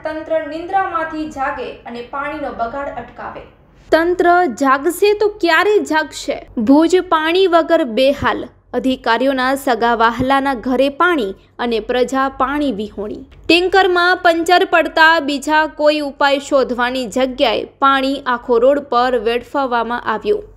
તંત્ર નિંદ્રામાંથી જાગે અને પાણીનો બગાડ અટકાવે। તંત્ર જાગશે તો ક્યારે જાગશે? ભુજ પાણી વગર બેહાલ, અધિકારીઓના સગા વહાલાના ઘરે પાણી અને પ્રજા પાણી વિહોણી। ટેન્કરમાં પંચર પડતા બીજા કોઈ ઉપાય શોધવાની જગ્યાએ પાણી આખો રોડ પર વેડફવામાં આવ્યું।